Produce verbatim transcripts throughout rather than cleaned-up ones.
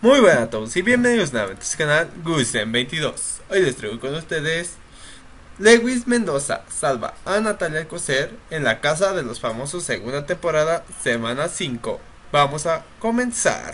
Muy buenas a todos y bienvenidos nuevamente a este canal Gusen veintidós. Hoy les traigo con ustedes Lewis Mendoza salva a Natalia Alcocer en la casa de los famosos, segunda temporada, semana cinco. Vamos a comenzar.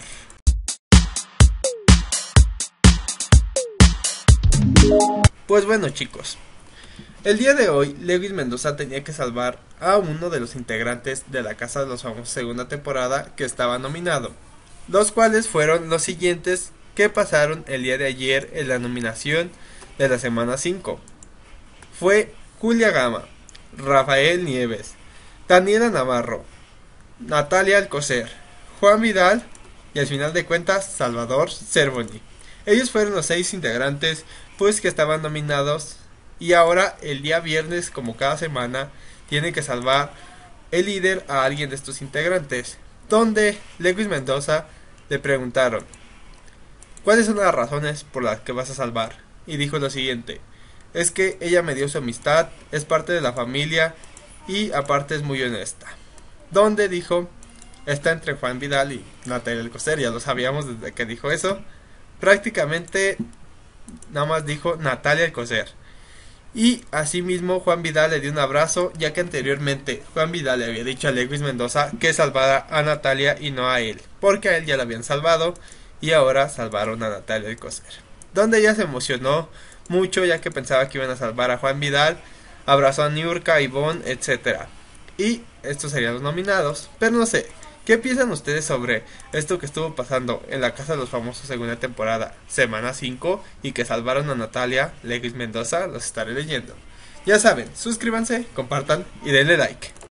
Pues bueno, chicos, el día de hoy Lewis Mendoza tenía que salvar a uno de los integrantes de la casa de los famosos, segunda temporada, que estaba nominado, los cuales fueron los siguientes que pasaron el día de ayer en la nominación de la semana cinco. Fue Julia Gama, Rafael Nieves, Daniela Navarro, Natalia Alcocer, Juan Vidal y al final de cuentas Salvador Cervoni. Ellos fueron los seis integrantes pues que estaban nominados, y ahora el día viernes, como cada semana, tiene que salvar el líder a alguien de estos integrantes, donde Lewis Mendoza le preguntaron: ¿cuáles son las razones por las que vas a salvar? Y dijo lo siguiente: es que ella me dio su amistad, es parte de la familia y aparte es muy honesta. Donde dijo, está entre Juan Vidal y Natalia Alcocer, ya lo sabíamos desde que dijo eso. Prácticamente nada más dijo Natalia Alcocer. Y asimismo Juan Vidal le dio un abrazo, ya que anteriormente Juan Vidal le había dicho a Lewis Mendoza que salvara a Natalia y no a él, porque a él ya la habían salvado y ahora salvaron a Natalia Alcocer. Donde ella se emocionó mucho, ya que pensaba que iban a salvar a Juan Vidal, abrazó a Niurka, a Ivonne, etcétera. Y estos serían los nominados, pero no sé, ¿qué piensan ustedes sobre esto que estuvo pasando en la casa de los famosos, segunda temporada, semana cinco, y que salvaron a Natalia, Lewis Mendoza? Los estaré leyendo. Ya saben, suscríbanse, compartan y denle like.